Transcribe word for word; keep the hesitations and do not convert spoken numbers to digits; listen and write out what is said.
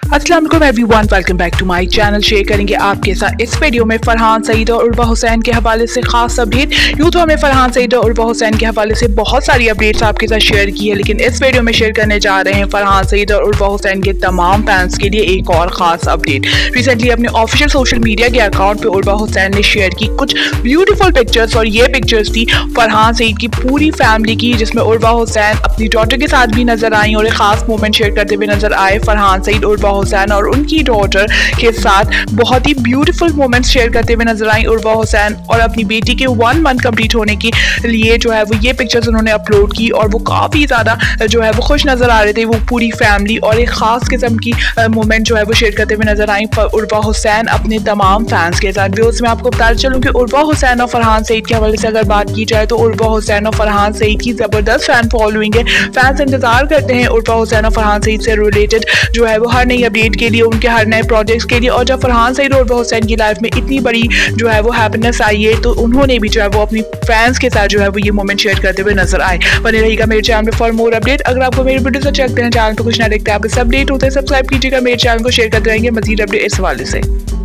अस्सलाम वालेकुम everyone, welcome back to my channel. Share करेंगे आपके साथ इस वीडियो में फरहान, सईद और उर्वा हुसैन के हवाले से खास अपडेट। यूँ तो हमें फरहान, सईद और उर्वा हुसैन के हवाले से बहुत सारी अपडेट्स आपके साथ शेयर की है, लेकिन इस वीडियो में शेयर करने जा रहे हैं फरहान, सईद और उर्वा हुसैन के तमाम फैंस के लिए एक और खास अपडेट। रिसेंटली अपने ऑफिशियल सोशल मीडिया के अकाउंट पर उर्वा हुसैन ने शेयर की कुछ ब्यूटीफुल पिक्चर्स, और ये पिक्चर्स थी फरहान, सईद की पूरी फैमिली की, जिसमें उर्वा हुसैन अपनी डॉटर के साथ भी नजर आई और एक खास मोमेंट शेयर करते हुए नजर आए। फरहान, सईद, उर्वा हुसैन और उनकी डॉटर के साथ बहुत ही ब्यूटीफुल मोमेंट्स शेयर करते हुए नजर आई उर्वा हुसैन, और अपनी बेटी के वन मंथ कंप्लीट होने के लिए जो है वो ये पिक्चर्स उन्होंने अपलोड की, और वो काफ़ी ज़्यादा जो है वो खुश नज़र आ रहे थे वो पूरी फैमिली, और एक ख़ास किस्म की मोमेंट जो है वो शेयर करते हुए नजर आई उर्वा हुसैन अपने तमाम फैंस के साथ। व्यूअर्स, मैं आपको बताना चलूँ कि उर्वा हुसैन और फरहान, सईद के हवाले से अगर बात की जाए तो उर्वा हुसैन और फरहान, सईद की ज़बरदस्त फैन फॉलोइंग है। फैंस इंतजार करते हैं उर्वा हुसैन और फरहान, सईद से रिलेटेड जो है वो हर नई अपडेट के लिए, उनके हर नए प्रोजेक्ट्स के लिए। और जब फरहान, सईद और उर्वा हुसैन की लाइफ में इतनी बड़ी जो है वो हैप्पीनेस आई है, तो उन्होंने भी जो है वो अपनी फैंस के साथ जो है वो ये मोमेंट शेयर करते हुए नजर आए। बने रहिएगा मेरे चैनल में फॉर मोर अपडेट। अगर आपको मेरे वीडियो से चेक करते हैं, चैनल पर कुछ ना देखते हैं, आप इस अपडेट होते हैं, सब्सक्राइब कीजिएगा, मेरे चैनल को शेयर करते रहेंगे मजीद अपडेट इस हवाले से।